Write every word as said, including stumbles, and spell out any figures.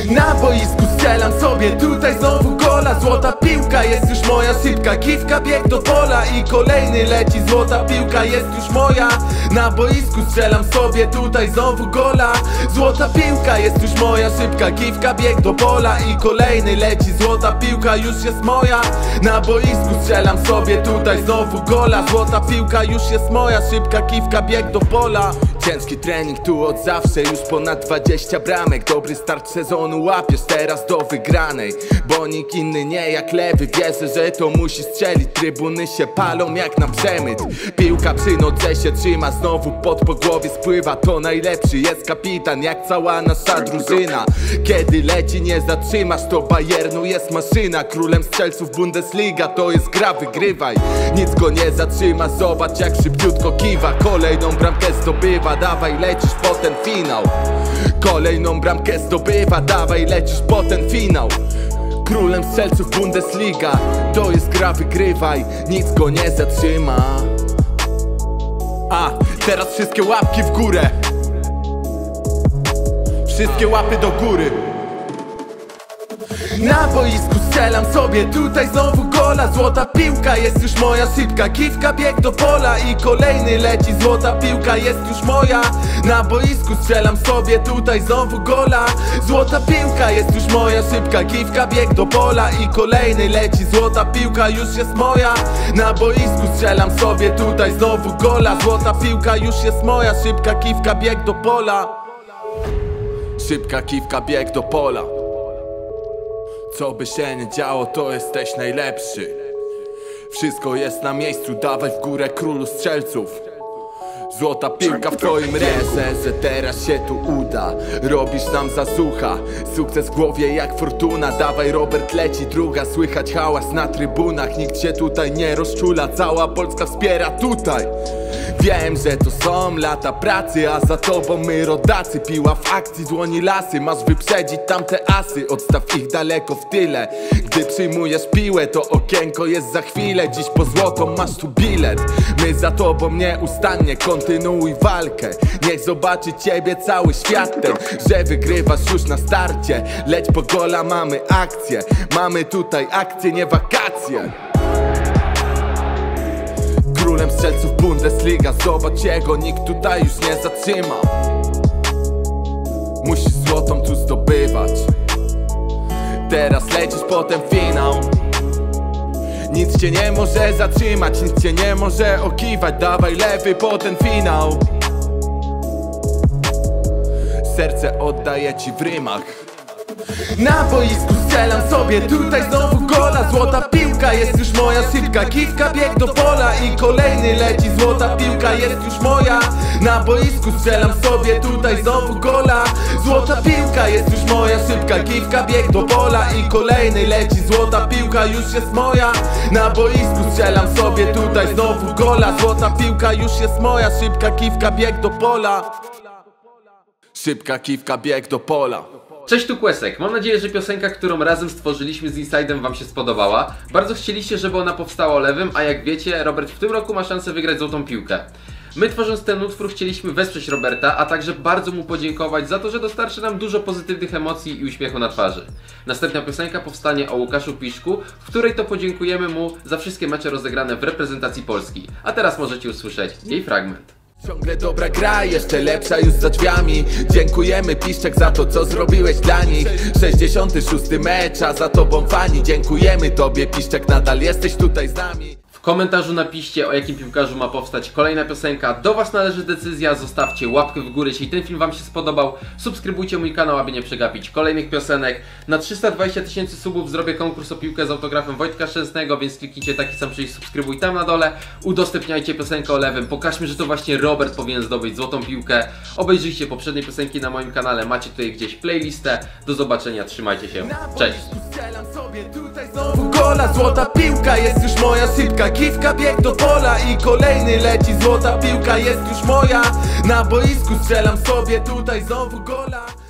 Na boisku strzelam sobie, tutaj znowu gola. Złota piłka jest już moja, szybka kiwka, bieg do pola i kolejny leci. Złota piłka jest już moja. Na boisku strzelam sobie, tutaj znowu gola. Złota piłka jest już moja, szybka kiwka, bieg do pola i kolejny leci. Złota piłka już jest moja. Na boisku strzelam sobie, tutaj znowu gola. Złota piłka już jest moja, szybka kiwka, bieg do pola. Ciężki trening tu od zawsze, już ponad dwadzieścia bramek. Dobry start sezonu łapiesz teraz do wygranej, bo nikt inny nie jak lewy. Wierzę, że to musi strzelić, trybuny się palą jak na przemyt. Piłka przy nodze się trzyma, znowu pod po głowie spływa. To najlepszy jest kapitan, jak cała nasza drużyna. Kiedy leci nie zatrzymasz, to Bayernu jest maszyna. Królem strzelców Bundesliga to jest gra, wygrywaj. Nic go nie zatrzyma, zobacz jak szybciutko kiwa. Kolejną bramkę zdobywa, dawaj lecisz po ten finał. Kolejną bramkę zdobywa, dawaj lecisz po ten finał. Królem strzelców Bundesliga to jest gra, wygrywaj. Nic go nie zatrzyma. A, teraz wszystkie łapki w górę. Wszystkie łapy do góry. Na boisku strzelam sobie, tutaj znowu gola. Złota piłka jest już moja, szybka kiwka, bieg do pola i kolejny leci. Złota piłka jest już moja. Na boisku strzelam sobie, tutaj znowu gola. Złota piłka jest już moja, szybka kiwka, bieg do pola i kolejny leci. Złota piłka już jest moja. Na boisku strzelam sobie, tutaj znowu gola. Złota piłka już jest moja, szybka kiwka, bieg do pola. Szybka kiwka, bieg do pola. Co by się nie działo, to jesteś najlepszy. Wszystko jest na miejscu, dawaj w górę, królu strzelców. Złota piłka w twoim ręku. Wierzę, że teraz się tu uda. Robisz nam zasłucha, sukces w głowie jak fortuna. Dawaj Robert, leci druga, słychać hałas na trybunach. Nikt się tutaj nie rozczula, cała Polska wspiera tutaj. Wiem, że to są lata pracy, a za tobą my rodacy. Piła w akcji, dłoni lasy, masz wyprzedzić tamte asy. Odstaw ich daleko w tyle. Gdy przyjmujesz piłę, to okienko jest za chwilę. Dziś po złotą masz tu bilet. My za tobą nieustannie, kontynuuj walkę. Niech zobaczy ciebie cały świat ten, że wygrywasz już na starcie. Leć po gola, mamy akcję. Mamy tutaj akcję, nie wakacje. Królem strzelców Bundesliga, zobacz jego, nikt tutaj już nie zatrzyma. Musisz złotą tu zdobywać. Teraz lecisz po ten finał. Nic cię nie może zatrzymać, nic cię nie może okiwać. Dawaj lewy po ten finał. Serce oddaję ci w rymach. Na boisku strzelam sobie, tutaj znowu gola. Złota piłka jest już moja, szybka kiwka, bieg do pola i kolejny leci. Złota piłka jest już moja. Na boisku strzelam sobie, tutaj znowu gola. Złota piłka jest już moja, szybka kiwka, bieg do pola i kolejny leci. Złota piłka już jest moja. Na boisku strzelam sobie, tutaj znowu gola. Złota piłka już jest moja, szybka kiwka, bieg do pola. Szybka kiwka, bieg do pola. Cześć, tu Kłesek. Mam nadzieję, że piosenka, którą razem stworzyliśmy z Inside'em wam się spodobała. Bardzo chcieliście, żeby ona powstała o lewym, a jak wiecie, Robert w tym roku ma szansę wygrać złotą piłkę. My, tworząc ten utwór, chcieliśmy wesprzeć Roberta, a także bardzo mu podziękować za to, że dostarczy nam dużo pozytywnych emocji i uśmiechu na twarzy. Następna piosenka powstanie o Łukaszu Piszku, w której to podziękujemy mu za wszystkie mecze rozegrane w reprezentacji Polski. A teraz możecie usłyszeć jej fragment. Ciągle dobra gra, jeszcze lepsza już za drzwiami. Dziękujemy Piszczek za to, co zrobiłeś dla nich. sześćdziesiąty szósty mecz, a za tobą fani. Dziękujemy tobie Piszczek, nadal jesteś tutaj z nami. W komentarzu napiszcie, o jakim piłkarzu ma powstać kolejna piosenka. Do was należy decyzja, zostawcie łapkę w górę, jeśli ten film wam się spodobał. Subskrybujcie mój kanał, aby nie przegapić kolejnych piosenek. Na trzysta dwadzieścia tysięcy subów zrobię konkurs o piłkę z autografem Wojtka Szczęsnego, więc kliknijcie taki sam przycisk subskrybuj tam na dole. Udostępniajcie piosenkę o lewym, pokażmy, że to właśnie Robert powinien zdobyć złotą piłkę. Obejrzyjcie poprzednie piosenki na moim kanale, macie tutaj gdzieś playlistę. Do zobaczenia, trzymajcie się, cześć! Gola, złota piłka jest już moja, szybka kiwka, bieg do pola i kolejny leci. Złota piłka jest już moja. Na boisku strzelam sobie, tutaj znowu gola.